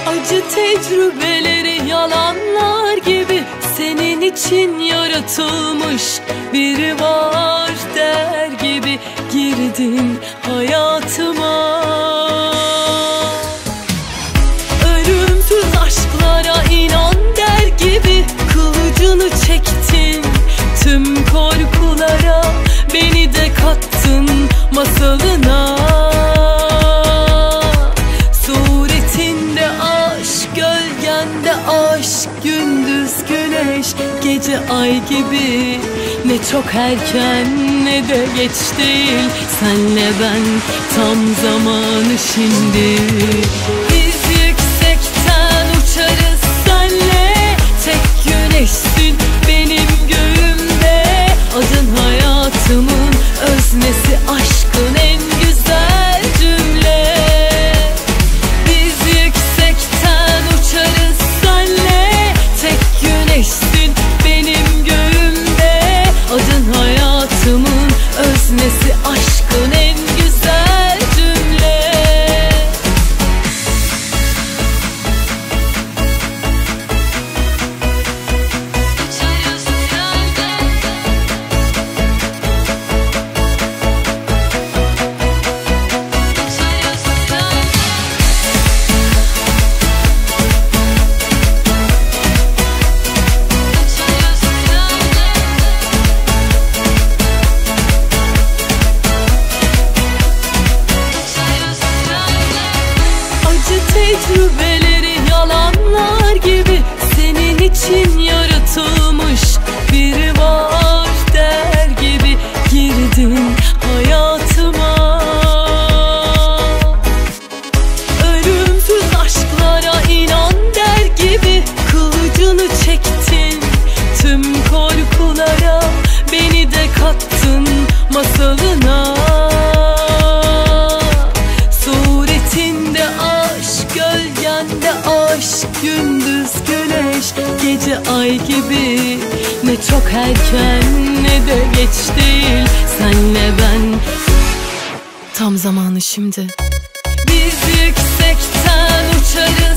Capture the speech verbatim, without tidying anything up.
Acı tecrübeleri yalanlar gibi senin için yaratılmış biri var der gibi girdin hayatıma. Ölümsüz aşklara inan der gibi kılıcını çektin tüm korkulara, beni de kattın masalına. Suretinde aşk, gölgende aşk, gündüz güneş, gece ay gibi. Ne çok erken ne de geç değil, senle ben tam zamanı şimdi. Biz yüksekten uçarız senle, tek güneşsin benim göğümde. Adın hayatımın öznesi, aşkın en güzel cümle. Biz yüksekten uçarız senle, tek güneşsin benim göğümde. Adın hayatımın öznesi, aşkın en güzel cümle. Tecrübeleri yalanlar gibi senin için yaratılmış biri var der gibi girdin hayatıma. Ölümsüz aşklara inan der gibi kılıcını çektin tüm korkulara, beni de kattın masalına. Suretinde aşk, gölgende aşk, gündüz güneş, gece ay gibi. Ne çok erken ne de geç değil, senle ben tam zamanı şimdi. Biz yüksekten uçarız